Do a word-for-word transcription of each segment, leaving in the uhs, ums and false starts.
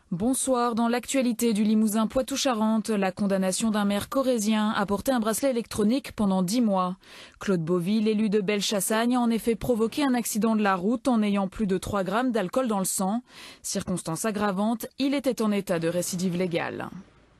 Bonsoir. Dans l'actualité du Limousin Poitou-Charentes, la condamnation d'un maire corrézien a porté un bracelet électronique pendant dix mois. Claude Beauville, élu de Belchassagne, a en effet provoqué un accident de la route en ayant plus de trois grammes d'alcool dans le sang. Circonstance aggravante, il était en état de récidive légale.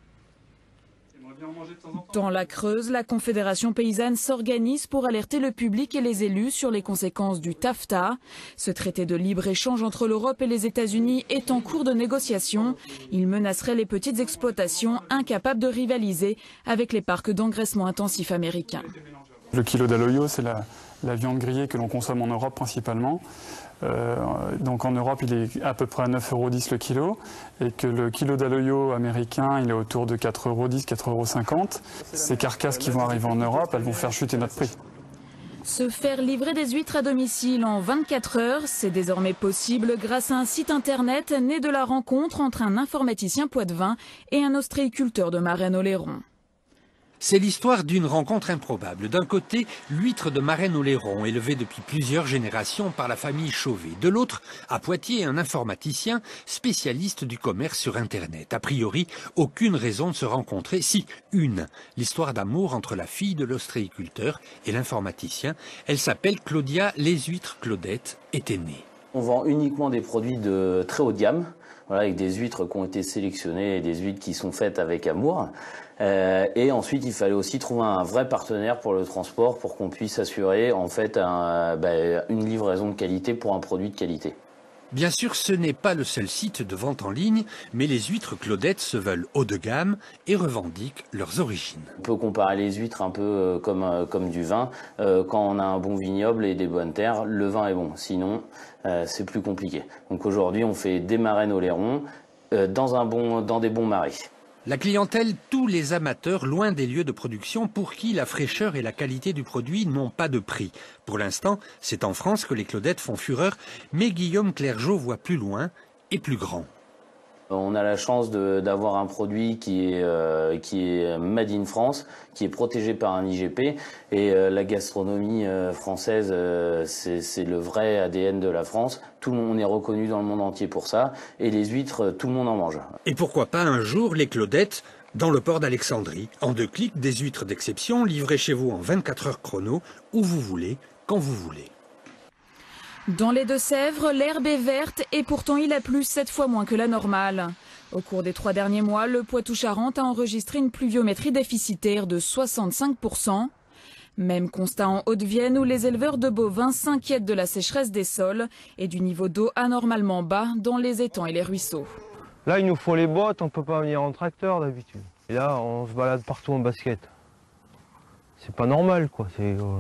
Dans la Creuse, la Confédération paysanne s'organise pour alerter le public et les élus sur les conséquences du TAFTA. Ce traité de libre-échange entre l'Europe et les États-Unis est en cours de négociation. Il menacerait les petites exploitations incapables de rivaliser avec les parcs d'engraissement intensif américains. Le kilo d'aloyo, c'est la, la viande grillée que l'on consomme en Europe principalement. Euh, donc en Europe, il est à peu près à neuf euros dix le kilo, et que le kilo d'aloyo américain, il est autour de quatre euros dix, quatre euros cinquante. Ces carcasses qui vont arriver en Europe, elles vont faire chuter notre prix. Se faire livrer des huîtres à domicile en vingt-quatre heures, c'est désormais possible grâce à un site internet né de la rencontre entre un informaticien poitevin et un ostréiculteur de Marennes-Oléron. C'est l'histoire d'une rencontre improbable. D'un côté, l'huître de Marennes-Oléron, élevée depuis plusieurs générations par la famille Chauvet. De l'autre, à Poitiers, un informaticien spécialiste du commerce sur Internet. A priori, aucune raison de se rencontrer. Si, une. L'histoire d'amour entre la fille de l'ostréiculteur et l'informaticien. Elle s'appelle Claudia Les Huîtres Claudette, était née. On vend uniquement des produits de très haut de gamme, voilà, avec des huîtres qui ont été sélectionnées et des huîtres qui sont faites avec amour. Euh, et ensuite, il fallait aussi trouver un vrai partenaire pour le transport pour qu'on puisse assurer en fait un, bah, une livraison de qualité pour un produit de qualité. Bien sûr, ce n'est pas le seul site de vente en ligne, mais les huîtres Claudette se veulent haut de gamme et revendiquent leurs origines. On peut comparer les huîtres un peu comme, comme du vin. Euh, quand on a un bon vignoble et des bonnes terres, le vin est bon. Sinon, euh, c'est plus compliqué. Donc aujourd'hui, on fait des Marennes-Oléron euh, dans, un bon, dans des bons marais. La clientèle, tous les amateurs loin des lieux de production pour qui la fraîcheur et la qualité du produit n'ont pas de prix. Pour l'instant, c'est en France que les Claudettes font fureur, mais Guillaume Clergeau voit plus loin et plus grand. On a la chance d'avoir un produit qui est, euh, qui est made in France, qui est protégé par un I G P. Et euh, la gastronomie euh, française, euh, c'est le vrai A D N de la France. Tout le monde, on est reconnu dans le monde entier pour ça. Et les huîtres, tout le monde en mange. Et pourquoi pas un jour les Claudettes dans le port d'Alexandrie. En deux clics, des huîtres d'exception livrées chez vous en vingt-quatre heures chrono, où vous voulez, quand vous voulez. Dans les Deux-Sèvres, l'herbe est verte et pourtant il a plu sept fois moins que la normale. Au cours des trois derniers mois, le Poitou-Charentes a enregistré une pluviométrie déficitaire de soixante-cinq pour cent. Même constat en Haute-Vienne où les éleveurs de bovins s'inquiètent de la sécheresse des sols et du niveau d'eau anormalement bas dans les étangs et les ruisseaux. Là, il nous faut les bottes, on ne peut pas venir en tracteur d'habitude. Et là, on se balade partout en basket. C'est pas normal, quoi. C'est... Euh...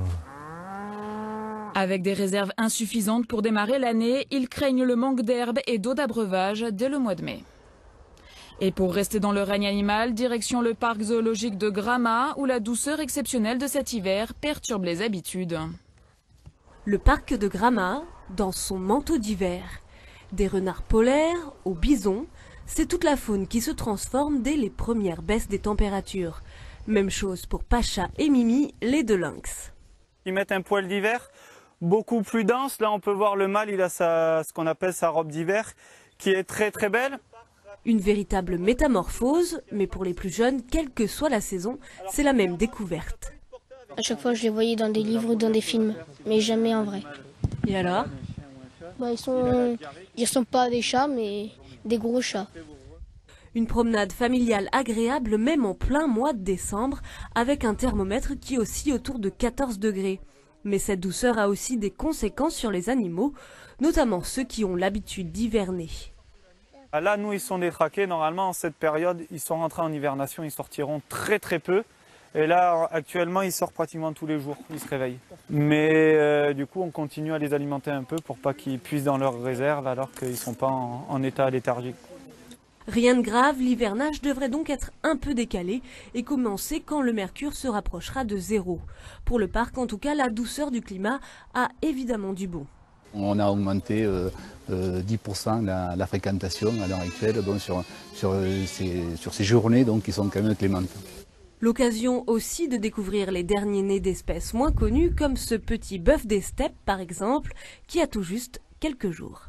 Avec des réserves insuffisantes pour démarrer l'année, ils craignent le manque d'herbe et d'eau d'abreuvage dès le mois de mai. Et pour rester dans le règne animal, direction le parc zoologique de Grammat, où la douceur exceptionnelle de cet hiver perturbe les habitudes. Le parc de Grammat, dans son manteau d'hiver. Des renards polaires aux bisons, c'est toute la faune qui se transforme dès les premières baisses des températures. Même chose pour Pacha et Mimi, les deux lynx. Ils mettent un poil d'hiver beaucoup plus dense. Là, on peut voir le mâle, il a sa, ce qu'on appelle sa robe d'hiver, qui est très très belle. Une véritable métamorphose, mais pour les plus jeunes, quelle que soit la saison, c'est la même découverte. À chaque fois, je les voyais dans des livres ou dans des films, mais jamais en vrai. Et alors? Bah, ils sont, ils ressemblent pas à des chats, mais des gros chats. Une promenade familiale agréable, même en plein mois de décembre, avec un thermomètre qui oscille autour de quatorze degrés. Mais cette douceur a aussi des conséquences sur les animaux, notamment ceux qui ont l'habitude d'hiverner. Là, nous, ils sont détraqués. Normalement, en cette période, ils sont rentrés en hivernation, ils sortiront très très peu. Et là, actuellement, ils sortent pratiquement tous les jours, ils se réveillent. Mais euh, du coup, on continue à les alimenter un peu pour pas qu'ils puissent dans leurs réserves alors qu'ils ne sont pas en, en état léthargique. Rien de grave, l'hivernage devrait donc être un peu décalé et commencer quand le mercure se rapprochera de zéro. Pour le parc, en tout cas, la douceur du climat a évidemment du bon. On a augmenté euh, euh, dix pour cent la, la fréquentation à l'heure actuelle donc sur, sur, ces, sur ces journées donc, qui sont quand même clémentes. L'occasion aussi de découvrir les derniers nés d'espèces moins connues comme ce petit bœuf des steppes par exemple qui a tout juste quelques jours.